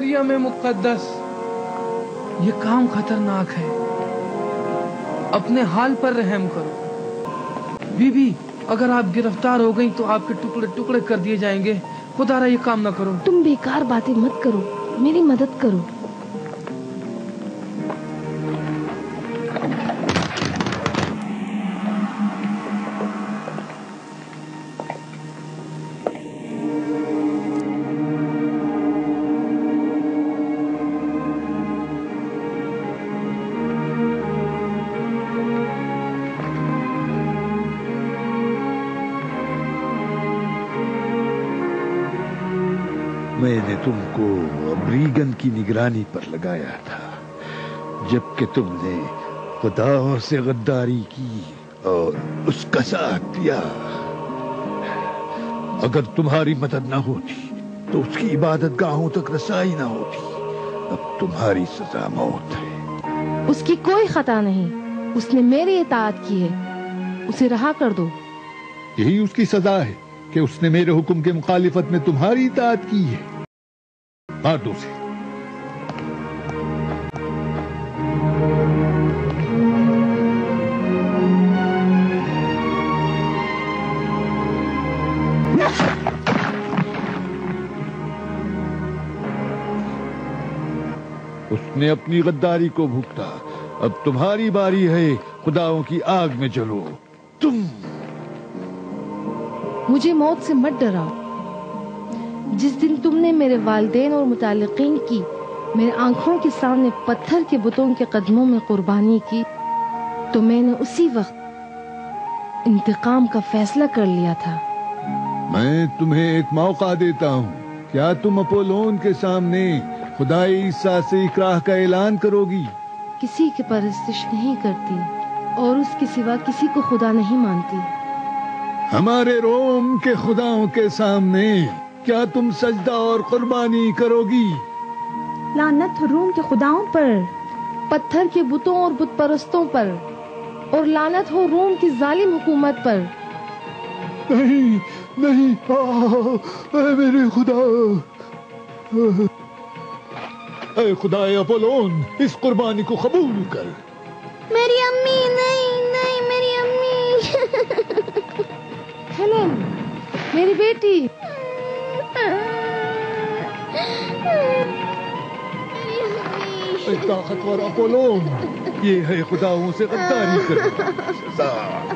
مریم مقدس، یہ کام خطرناک ہے، اپنے حال پر رحم کرو۔ بی بی، اگر آپ گرفتار ہو گئی تو آپ کے ٹکڑے ٹکڑے کر دیے جائیں گے، خدا را یہ کام نہ کرو۔ تم بیکار باتیں مت کرو، میری مدد کرو۔ میں نے تم کو ریگن کی نگرانی پر لگایا تھا، جبکہ تم نے خدا سے غداری کی اور اس کا ساتھ دیا۔ اگر تمہاری مدد نہ ہوتی تو اس کی عبادت گاہوں تک رسائی نہ ہوتی۔ اب تمہاری سزا موت ہے۔ اس کی کوئی خطا نہیں، اس نے میری اطاعت کی ہے، اسے رہا کر دو۔ یہی اس کی سزا ہے کہ اس نے میرے حکم کے مخالفت میں تمہاری اطاعت کی ہے۔ مار دو اسے۔ اس نے اپنی غداری کو بھگتا، اب تمہاری باری ہے، خداؤں کی آگ میں جلو۔ تم مجھے موت سے مت ڈراؤ۔ جس دن تم نے میرے والدین اور متعلقین کی میرے آنکھوں کے سامنے پتھر کے بتوں کے قدموں میں قربانی کی تو میں نے اسی وقت انتقام کا فیصلہ کر لیا تھا۔ میں تمہیں ایک موقع دیتا ہوں، کیا تم اپولون کے سامنے خدائی عیسیٰ سے اکراہ کا اعلان کرو گی؟ کسی کی پرستش نہیں کرتی اور اس کے سوا کسی کو خدا نہیں مانتی۔ ہمارے روم کے خداؤں کے سامنے کیا تم سجدہ اور قربانی کرو گی؟ لعنت روم کے خداؤں پر، پتھر کے بتوں اور بت پرستوں پر، اور لعنت ہو روم کی ظالم حکومت پر۔ نہیں نہیں، اے میرے خدا، اے خدا اپولون، اس قربانی کو قبول کر۔ میری امی، نہیں نہیں، میری امی۔ ہیلن، میری بیٹی۔ اے طاقتور اپولون، یہ ہے خداؤں سے غداری کرنا سزا۔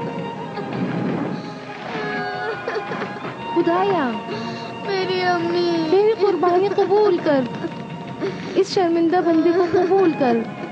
خدایا، میری امی، میری قربانی قبول کر، اس شرمندہ بندے کو قبول کر۔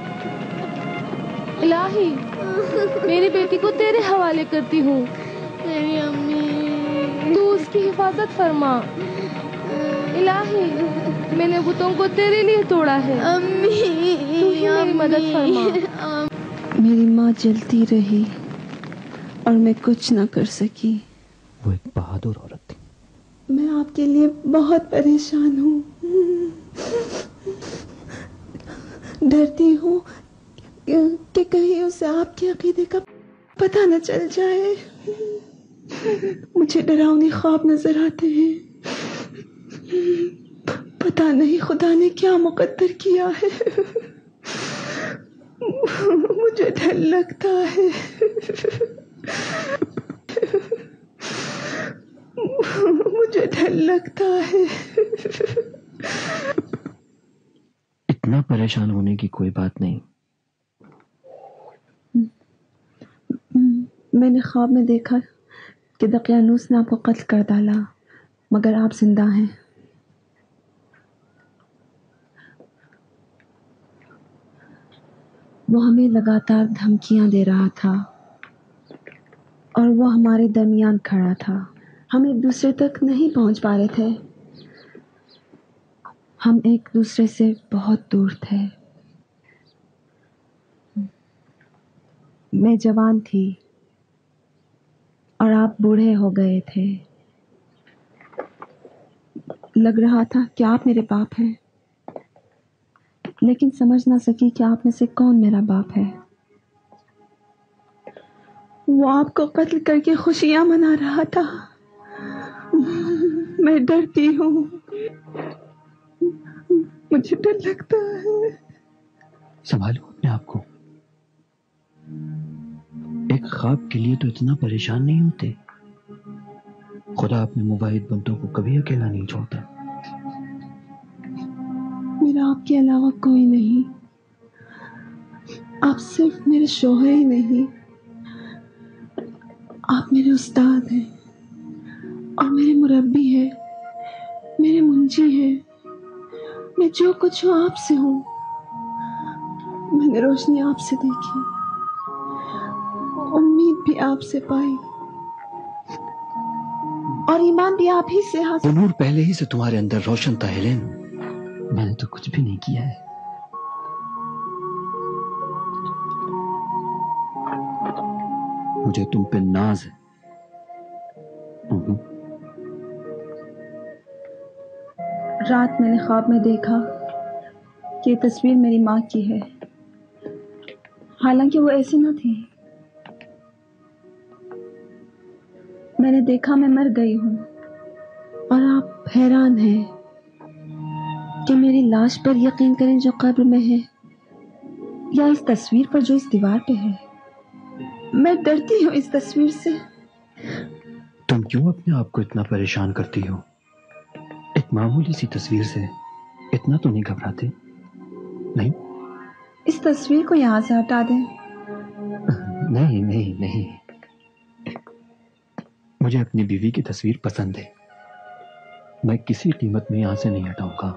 الہی، میری بیٹی کو تیرے حوالے کرتی ہوں، میری امی، تو اس کی حفاظت فرما۔ الہی، میں نے بتوں کو تیرے لیے توڑا ہے، امی، تو ہی میری مدد فرما۔ میری ماں جلتی رہی اور میں کچھ نہ کر سکی۔ وہ ایک بہادر عورت تھی۔ میں آپ کے لیے بہت پریشان ہوں، ڈرتی ہوں کہ کہیں اسے آپ کے عقیدے کا پتہ نہ چل جائے۔ مجھے ڈراؤنے خواب نظر آتے ہیں، پتہ نہیں خدا نے کیا مقدر کیا ہے۔ مجھے ڈر لگتا ہے، مجھے ڈر لگتا ہے۔ اتنا پریشان ہونے کی کوئی بات نہیں۔ میں نے خواب میں دیکھا کہ دقیانوس نے آپ کو قتل کر ڈالا، مگر آپ زندہ ہیں۔ وہ ہمیں لگاتار دھمکیاں دے رہا تھا اور وہ ہمارے درمیان کھڑا تھا۔ ہم ایک دوسرے تک نہیں پہنچ پا رہے تھے، ہم ایک دوسرے سے بہت دور تھے۔ میں جوان تھی اور آپ بوڑھے ہو گئے تھے۔ لگ رہا تھا کہ آپ میرے باپ ہیں، لیکن سمجھ نہ سکی کہ آپ میں سے کون میرا باپ ہے۔ وہ آپ کو قتل کر کے خوشیاں منا رہا تھا۔ میں ڈرتی ہوں، मुझे डर लगता है। संभालो अपने आप को। एक ख्वाब के लिए तो इतना परेशान नहीं होते। खुदा अपने मुवाहिद बंदों को कभी अकेला नहीं छोड़ता। मेरा आपके अलावा कोई नहीं। आप सिर्फ मेरे शौहर ही नहीं, आप मेरे उस्ताद हैं और मेरे मुरब्बी हैं, मेरे मुंजी हैं। मैं जो कुछ हूँ आपसे हूँ। मैंने रोशनी आपसे देखी, उम्मीद भी आपसे पाई और ईमान भी आप ही से वो हासिल। नूर पहले ही से तुम्हारे अंदर रोशन था हेलेन। मैंने तो कुछ भी नहीं किया है। मुझे तुम पे नाज है। रात मैंने ख्वाब में देखा कि ये तस्वीर मेरी माँ की है, हालांकि वो ऐसी न थी। मैंने देखा मैं मर गई हूँ और आप हैरान हैं कि मेरी लाश पर यकीन करें जो कब्र में है, या इस तस्वीर पर जो इस दीवार पे है। मैं डरती हूँ इस तस्वीर से। तुम क्यों अपने आप को इतना परेशान करती हो? एक मामूली सी तस्वीर से इतना तो नहीं घबराते? नहीं इस तस्वीर को यहाँ से हटा दें। नहीं नहीं नहीं, मुझे अपनी बीवी की तस्वीर पसंद है। मैं किसी कीमत में यहां से नहीं हटाऊंगा।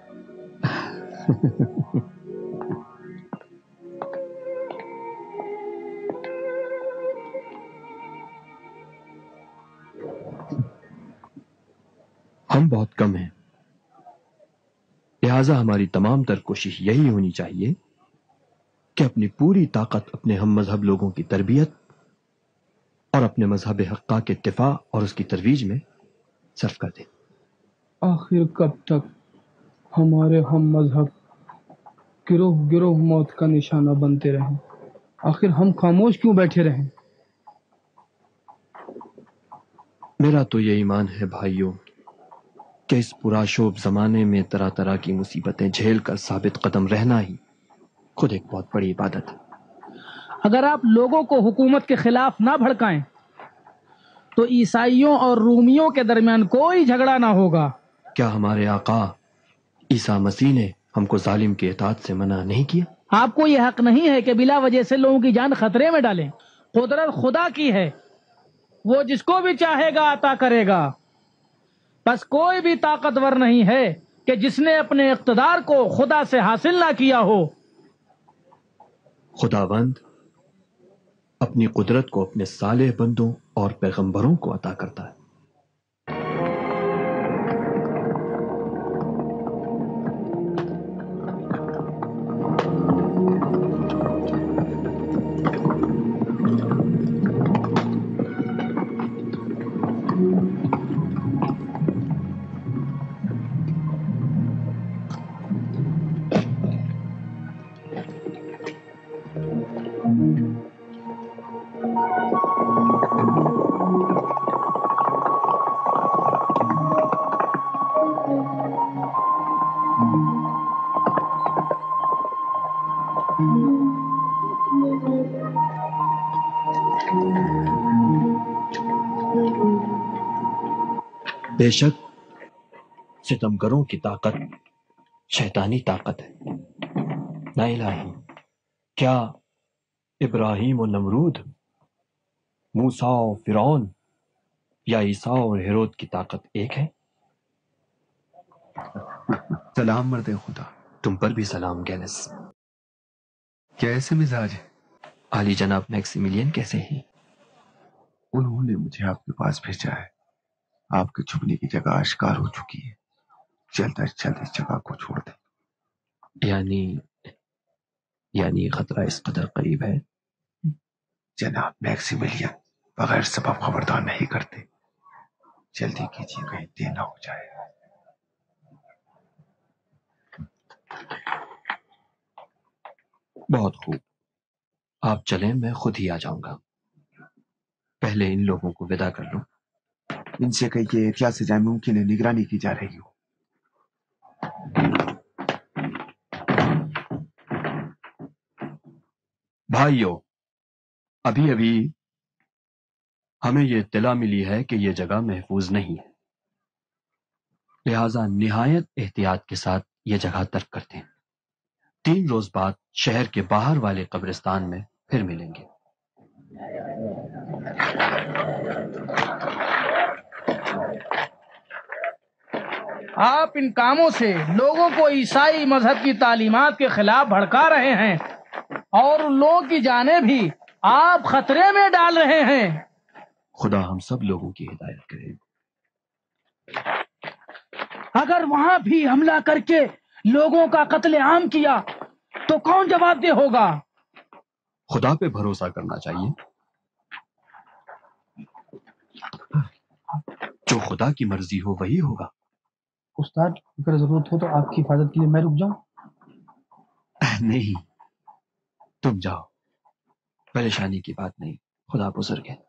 हम बहुत कम हैं, लिहाजा हमारी तमाम तर कोशिश यही होनी चाहिए कि अपनी पूरी ताकत अपने हम मजहब लोगों की तरबियत और अपने मजहब हक्का के इत्तिफा और उसकी तरवीज में सर्फ कर दें। आखिर कब तक हमारे हम मजहब गिरोह गिरोह मौत का निशाना बनते रहें? आखिर हम खामोश क्यों बैठे रहें? मेरा तो ये ईमान है भाइयों कि इस पुराशोभ जमाने में तरह तरह की मुसीबतें झेल कर साबित कदम रहना ही खुद एक बहुत बड़ी इबादत है। अगर आप लोगों को हुकूमत के खिलाफ ना भड़काएं तो ईसाइयों और रूमियों के दरमियान कोई झगड़ा ना होगा। क्या हमारे आका ईसा मसीह ने हमको जालिम के इताअत से मना नहीं किया? आपको यह हक नहीं है कि बिला वजह से लोगों की जान खतरे में डालें। कुदरत खुदा की है, वो जिसको भी चाहेगा अता करेगा। बस कोई भी ताकतवर नहीं है कि जिसने अपने इख्तिदार को खुदा से हासिल ना किया हो। खुदावंद अपनी कुदरत को अपने सालेह बंदों और पैगंबरों को अता करता है। बेशक सितमगरों की ताकत शैतानी ताकत है। ना इलाही, क्या इब्राहिम और नमरूद, मूसा और फिरौन या ईसा और हेरोद की ताकत एक है? सलाम मर्दे खुदा। तुम पर भी सलाम गैनस। कैसे मिजाज है? आली जनाब मैक्सिमिलियन कैसे हैं? उन्होंने मुझे आपके पास भेजा है। आपके छुपने की जगह आश्कार हो चुकी है। जल्द अज जल्द इस जगह को छोड़ दें। यानी खतरा इस कदर करीब है? जनाब मैक्सिमिलियन बगैर सबब खबरदार नहीं करते। जल्दी कीजिए, कहीं देर ना हो जाए। बहुत खूब, आप चलें, मैं खुद ही आ जाऊंगा। पहले इन लोगों को विदा कर लूं। इनसे कहिए एहतियात से जहाँ मुमकिन है निगरानी की जा रही हो। بھائیو، ابھی ابھی ہمیں یہ اطلاع ملی ہے کہ یہ جگہ محفوظ نہیں ہے، لہذا نہایت احتیاط کے ساتھ یہ جگہ ترک کرتے ہیں۔ 3 روز بعد شہر کے باہر والے قبرستان میں پھر ملیں گے۔ آپ ان کاموں سے لوگوں کو عیسائی مذہب کی تعلیمات کے خلاف بھڑکا رہے ہیں اور ان لوگوں کی جانیں بھی آپ خطرے میں ڈال رہے ہیں۔ خدا ہم سب لوگوں کی ہدایت کرے۔ اگر وہاں بھی حملہ کر کے لوگوں کا قتل عام کیا تو کون جواب دہ ہوگا؟ خدا پہ بھروسہ کرنا چاہیے، جو خدا کی مرضی ہو وہی ہوگا۔ استاد، اگر ضرورت ہو تو آپ کی حفاظت کے لیے میں رک جاؤں؟ نہیں، تم جاؤ، پریشانی کی بات نہیں، خدا بزرگ ہے۔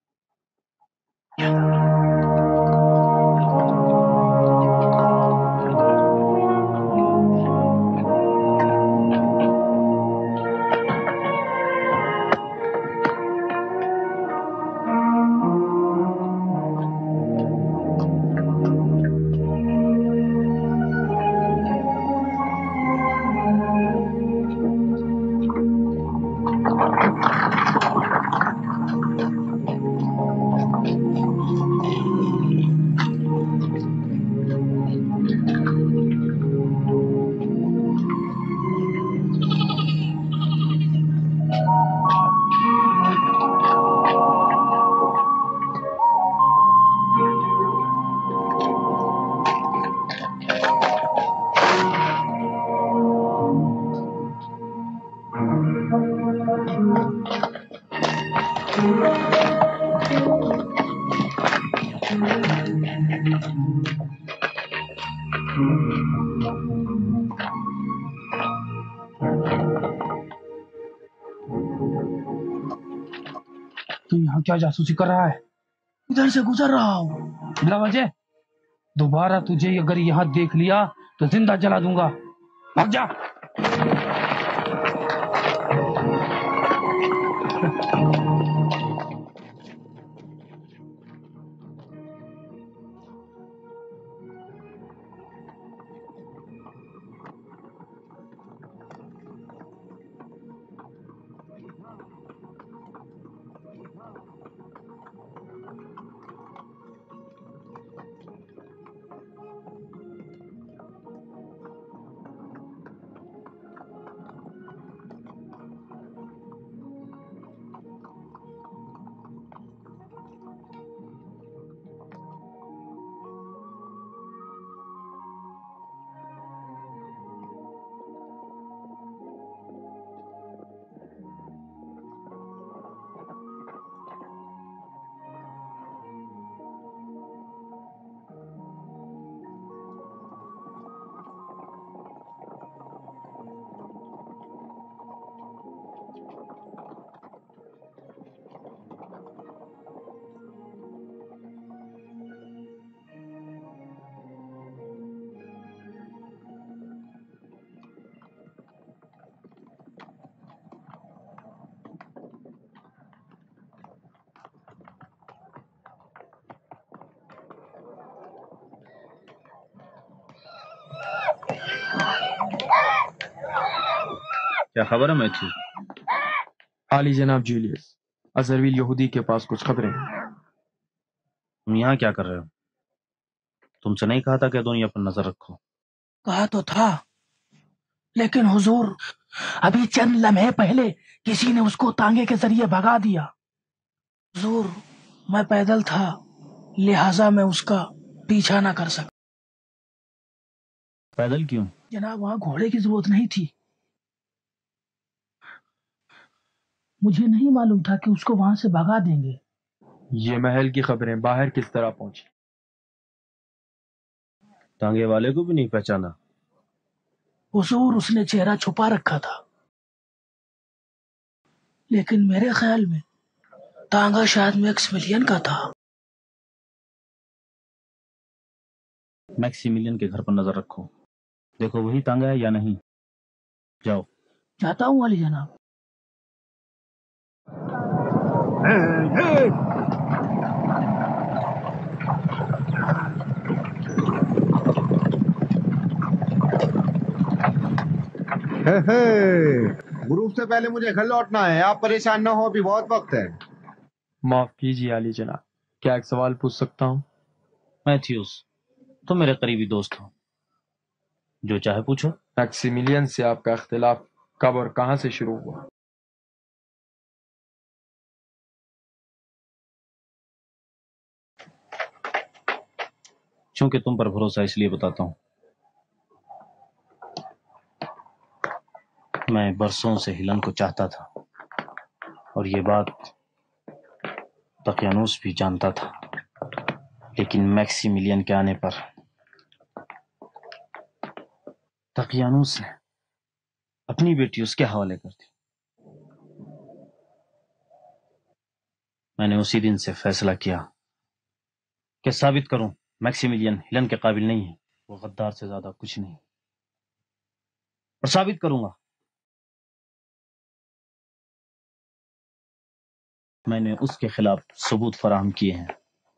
تو یہاں کیا جاسوسی کر رہا ہے؟ ادھر سے گزر رہا ہوں، بلا وجہ۔ دوبارہ تجھے اگر یہاں دیکھ لیا تو زندہ جلا دوں گا، بھاگ جا۔ کیا خبر ہے میتھیو؟ عالی جناب جولیس، ازرویل یہودی کے پاس کچھ خبریں ہیں۔ تم یہاں کیا کر رہے ہو؟ تم سے نہیں کہا تھا کہ دنیا پر نظر رکھو؟ کہا تو تھا، لیکن حضور ابھی چند لمحے پہلے کسی نے اس کو تانگے کے ذریعے بھگا دیا۔ حضور میں پیدل تھا، لہٰذا میں اس کا پیچھا نہ کر سکا۔ پیدل کیوں؟ جناب وہاں گھوڑے کی ضرورت نہیں تھی، مجھے نہیں معلوم تھا کہ اس کو وہاں سے بھگا دیں گے۔ یہ محل کی خبریں باہر کس طرح پہنچی؟ تانگے والے کو بھی نہیں پہچانا؟ حضور اس نے چہرہ چھپا رکھا تھا، لیکن میرے خیال میں تانگا شاید میکسیملین کا تھا۔ میکسیملین کے گھر پر نظر رکھو، دیکھو وہی تانگا ہے یا نہیں۔ جاؤ۔ جاتا ہوں علی جناب۔ غروب سے پہلے مجھے گھر لوٹنا ہے. آپ پریشان نہ ہو, ابھی بہت وقت ہے. معاف کیجیے علی جناب, کیا ایک سوال پوچھ سکتا ہوں؟ میتھیوس, تم میرے قریبی دوست ہو, جو چاہے پوچھو. میکسیملین سے آپ کا اختلاف کب اور کہاں سے شروع ہوا؟ چونکہ تم پر بھروسہ اس لیے بتاتا ہوں. میں برسوں سے ہیلن کو چاہتا تھا, اور یہ بات دقیانوس بھی جانتا تھا, لیکن میکسیملین کے آنے پر دقیانوس نے اپنی بیٹی اس کے حوالے کر دی. میں نے اسی دن سے فیصلہ کیا کہ ثابت کروں میکسیملین ہیلن کے قابل نہیں ہے, وہ غدار سے زیادہ کچھ نہیں, اور ثابت کروں گا. میں نے اس کے خلاف ثبوت فراہم کیے ہیں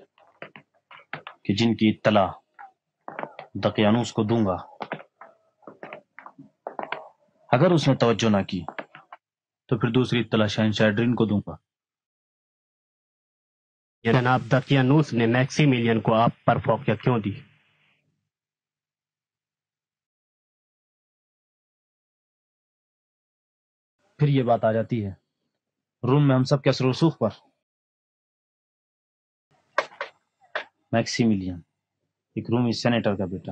کہ جن کی اطلاع دقیانوس کو دوں گا. اگر اس نے توجہ نہ کی تو پھر دوسری اطلاع شہنشاہ ایڈرین کو دوں گا. جناب, دقیانوس نے میکسیملین کو آپ پر فوقیت کیوں دی؟ پھر یہ بات آ جاتی ہے روم میں ہم سب کے اثر و رسوخ پر. میکسیملین ایک رومی سینیٹر کا بیٹا,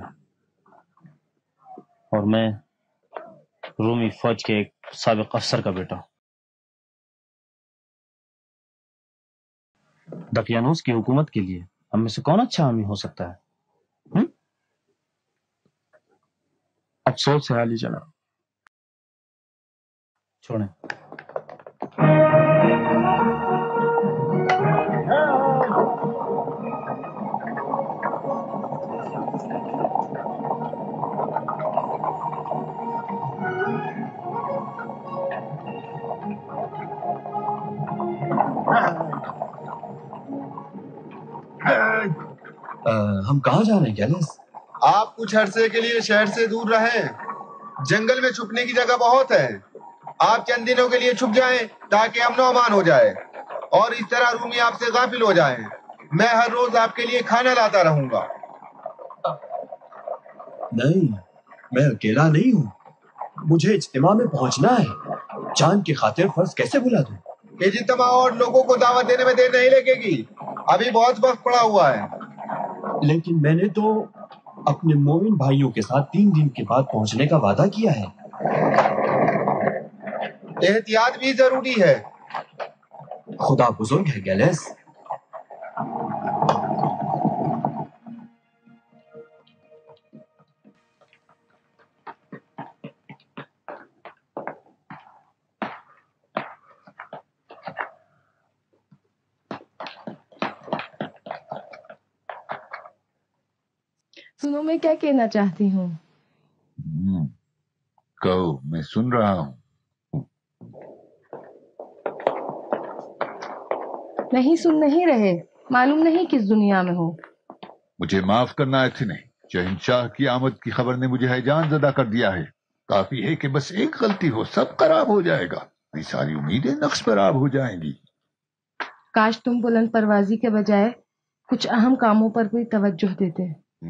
اور میں رومی فوج کے ایک سابق افسر کا بیٹا. دقیانوس کی حکومت کے لیے ہم میں سے کون اچھا حامی ہو سکتا ہے؟ افسوس ہے علی جناب. چھوڑیں. ہم کہاں جا رہے ہیں گیلس؟ آپ کچھ عرصے کے لیے شہر سے دور رہیں. جنگل میں چھپنے کی جگہ بہت ہے. آپ چند دنوں کے لیے چھپ جائیں تاکہ امن و امان ہو جائے, اور اس طرح رومی آپ سے غافل ہو جائیں. میں ہر روز آپ کے لیے کھانا لاتا رہوں گا. نہیں, میں اکیلا نہیں ہوں. مجھے اجتماع میں پہنچنا ہے. جان کی خاطر فرض کیسے بھلا دوں؟ اجتماع اور لوگوں کو دعوت دینے میں دیر نہیں لگے گی. ابھی بہت وقت پڑا ہوا ہے. لیکن میں نے تو اپنے مومن بھائیوں کے ساتھ 3 دن کے بعد پہنچنے کا وعدہ کیا ہے. احتیاط بھی ضروری ہے. خدا بزرگ ہے گیلس. سنو, میں کیا کہنا چاہتی ہوں. کہو, میں سن رہا ہوں. نہیں سن نہیں رہے, معلوم نہیں کس دنیا میں ہو. مجھے معاف کرنا ایتھنے, شہنشاہ کی آمد کی خبر نے مجھے ہیجان زدہ کر دیا ہے. کافی ہے کہ بس ایک غلطی ہو, سب خراب ہو جائے گا. میری ساری امیدیں نقص پر آب ہو جائیں گی. کاش تم بلند پروازی کے بجائے کچھ اہم کاموں پر بھی توجہ دیتے.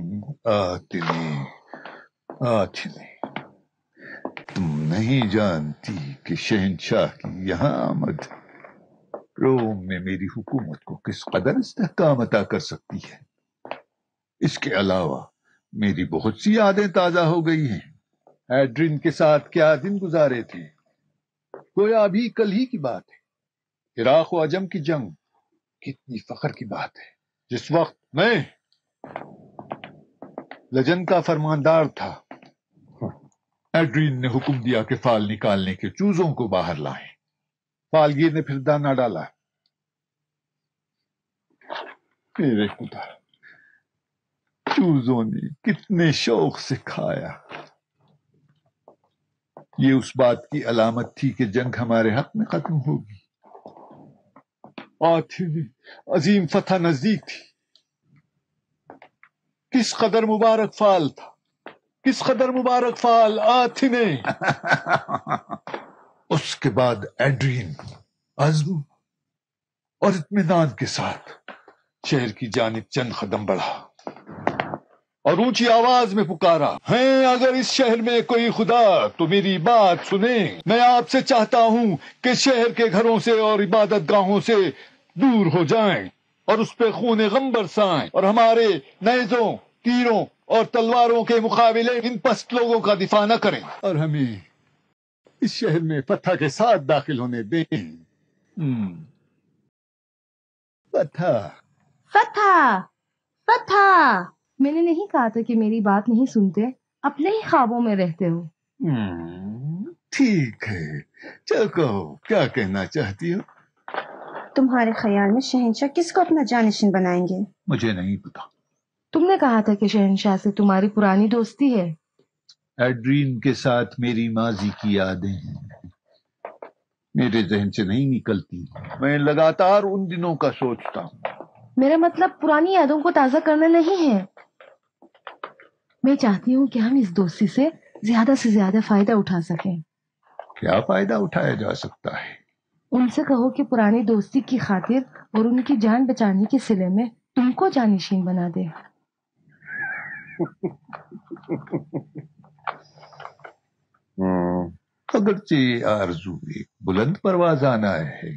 آتھنے, تم نہیں جانتی کہ شہنشاہ کی یہاں آمد روم میں میری حکومت کو کس قدر استحکام عطا کر سکتی ہے. اس کے علاوہ میری بہت سی یادیں تازہ ہو گئی ہیں. ایڈرین کے ساتھ کیا دن گزارے تھے, گویا ابھی کل ہی کی بات ہے. عراق و عجم کی جنگ, کتنی فخر کی بات ہے. جس وقت میں لجن کا فرماندار تھا, ایڈرین نے حکم دیا کہ فال نکالنے کے چوزوں کو باہر لائیں. فالگیر نے پھر دانا ڈالا. میرے خدا, چوزوں نے کتنے شوق سے کھایا. یہ اس بات کی علامت تھی کہ جنگ ہمارے حق میں ختم ہوگی. آتھنے عظیم فتح نزدیک تھی. کس قدر مبارک فعال تھا، کس قدر مبارک فعال آتھنے. اس کے بعد ایڈرین عزم اور اطمینان کے ساتھ شہر کی جانب چند قدم بڑھا اور اونچی آواز میں پکارا، ہیں اگر اس شہر میں کوئی خدا تو میری بات سنیں. میں آپ سے چاہتا ہوں کہ شہر کے گھروں سے اور عبادت گاہوں سے دور ہو جائیں اور اس پہ خون غم برسائیں اور ہمارے نیزوں، تیروں اور تلواروں کے مقابلے ان پست لوگوں کا دفاع نہ کریں اور ہمیں اس شہر میں فتح کے ساتھ داخل ہونے دیں. فتح فتح فتح. میں نے نہیں کہا تھا کہ میری بات نہیں سنتے، اپنے ہی خوابوں میں رہتے ہو. ٹھیک ہے، چل کہو کیا کہنا چاہتی ہو. تمہارے خیال میں شہنشاہ کس کو اپنا جانشین بنائیں گے؟ مجھے نہیں پتا. تم نے کہا تھا کہ شہنشاہ سے تمہاری پرانی دوستی ہے. ایڈرین کے ساتھ میری ماضی کی یادیں میرے ذہن سے نہیں نکلتی. میں لگاتار ان دنوں کا سوچتا ہوں. میرا مطلب پرانی یادوں کو تازہ کرنا نہیں ہے. میں چاہتی ہوں کہ ہم اس دوستی سے زیادہ فائدہ اٹھا سکیں. کیا فائدہ اٹھایا جا سکتا ہے؟ ان سے کہو کہ پرانی دوستی کی خاطر اور ان کی جان بچانے کے صلے میں تم کو جانشین بنا دے. اگرچہ آرزو ایک بلند پروازانہ ہے،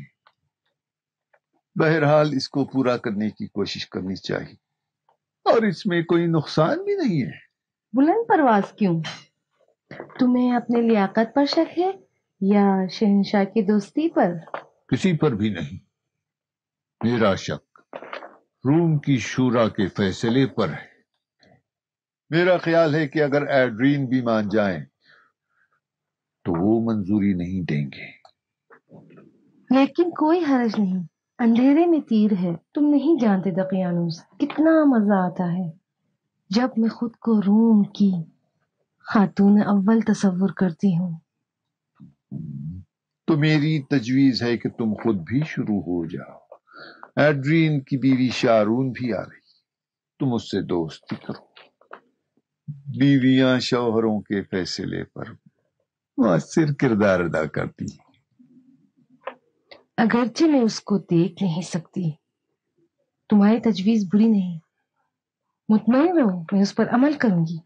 بہرحال اس کو پورا کرنے کی کوشش کرنی چاہیے اور اس میں کوئی نقصان بھی نہیں ہے. بلند پرواز کیوں؟ تمہیں اپنے لیاقت پر شک ہے یا شہنشاہ کی دوستی پر؟ کسی پر بھی نہیں. میرا شک روم کی شورا کے فیصلے پر ہے. میرا خیال ہے کہ اگر ایڈرین بھی مان جائیں تو وہ منظوری نہیں دیں گے. لیکن کوئی حرج نہیں، اندھیرے میں تیر ہے. تم نہیں جانتے دقیانوس کتنا مزہ آتا ہے جب میں خود کو روم کی خاتون اول تصور کرتی ہوں. تو میری تجویز ہے کہ تم خود بھی شروع ہو جاؤ. ایڈرین کی بیوی شارون بھی آ رہی، تم اس سے دوستی کرو. بیویاں شوہروں کے فیصلے پر مؤثر کردار ادا کرتی ہیں. اگرچہ میں اس کو دیکھ نہیں سکتی، تمہاری تجویز بری نہیں. مطمئن رہو، میں اس پر عمل کروں گی.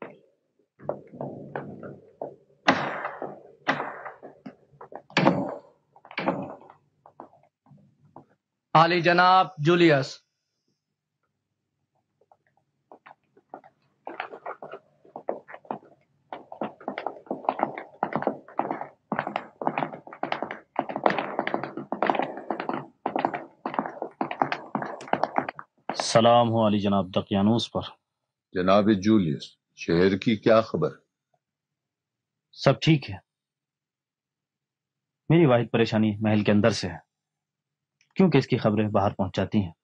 عالی جناب جولیس. سلام ہو علی جناب دقیانوس پر. جناب جولیس، شہر کی کیا خبر؟ سب ٹھیک ہے. میری واحد پریشانی محل کے اندر سے ہے، کیونکہ اس کی خبریں باہر پہنچ جاتی ہیں.